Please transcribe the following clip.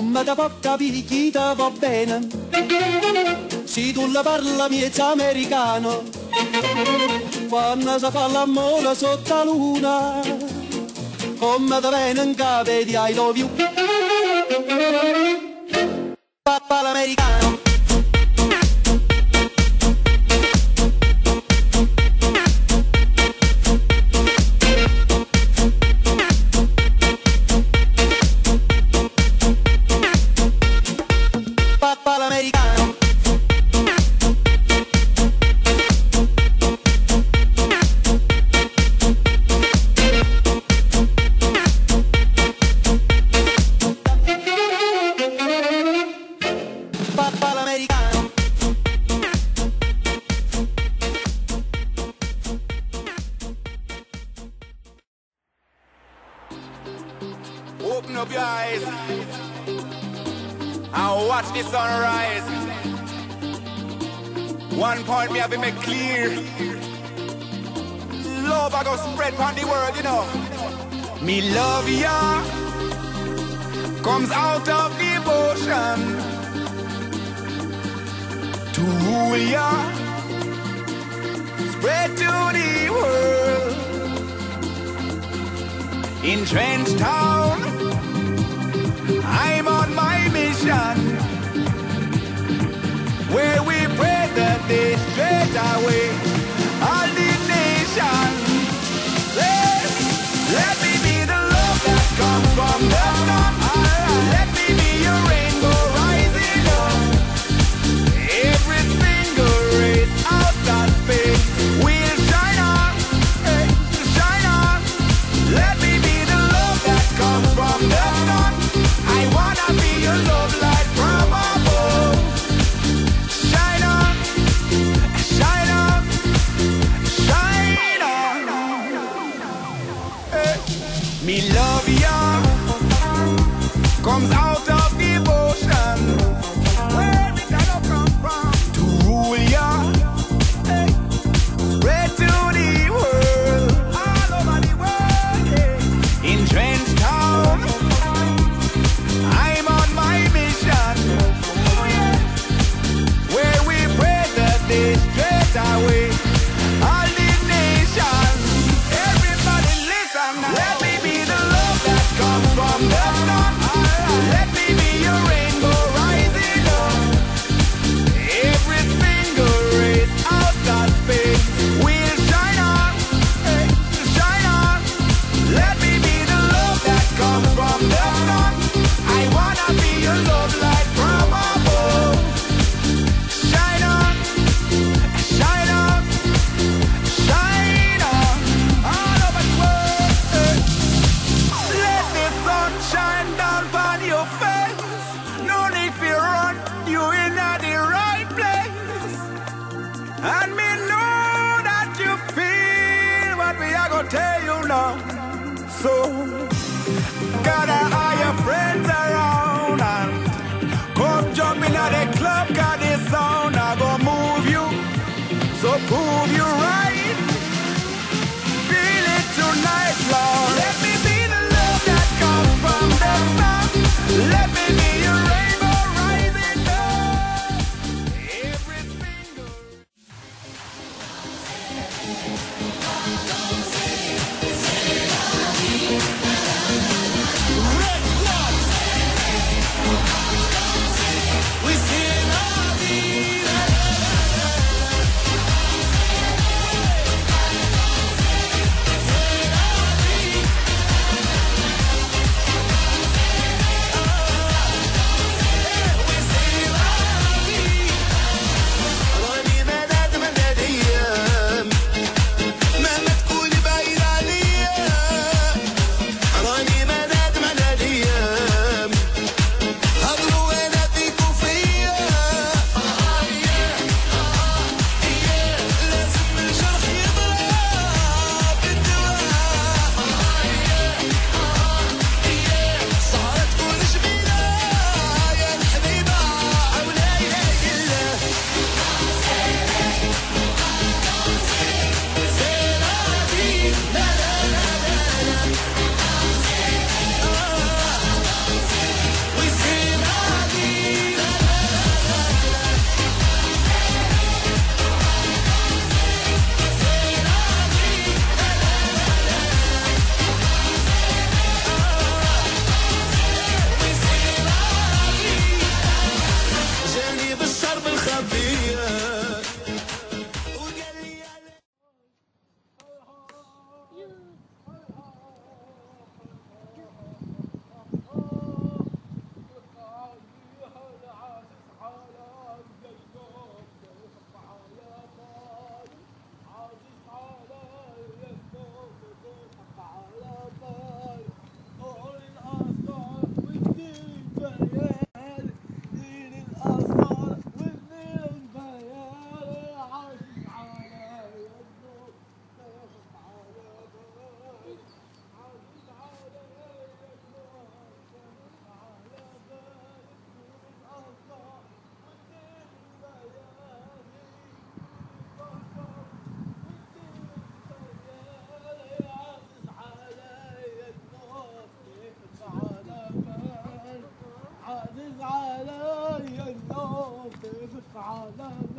Come te può capire chi te va bene? Se tu la parla miezza americano, quando si fa l'amore sotto la luna, come te viene in capo di I love you. Papà l'americano. Papà l'americano. Papà l'americano. Open up your eyes and watch the sunrise. One point me have to make clear. Love I go spread on the world, you know. Me love ya comes out of devotion to rule ya, spread to the world. In Trench Town, I'm on my mission, where we pray that they straight away all the nation. Let me be the love that comes from the sun. Let me be your rainbow rising up. Every single race out of space will shine on, shine on. Let me be the love that comes from the sun. I wanna be your love light from above. Shine on, shine on, shine on. Hey. Me love ya comes out of devotion. Where we gonna come from? To rule ya, hey. Spread to the world, all over the world. Yeah. In Trench Town, I'm on my mission, oh, yeah. Where we pray that they straight away all the nation. Everybody listen now. Let me be the love that comes from the sun. Let me be your rainbow rising up. Every single race out of space will shine on, shine on. Let me be the love that comes from the sun. I wanna be your love light from above. Shine on, shine on, shine on, all over the world. Let the sun shine down on your face. No need to run, you in the right place. And me know that you feel what we are gonna tell you now. So gather all your friends around and come jump in at the club, 'cause this sound I gonna move you. So prove you right. Feel it tonight, Lord. Let me be the love that comes from the sun. Let me be your rainbow rising up. Every single Ready. على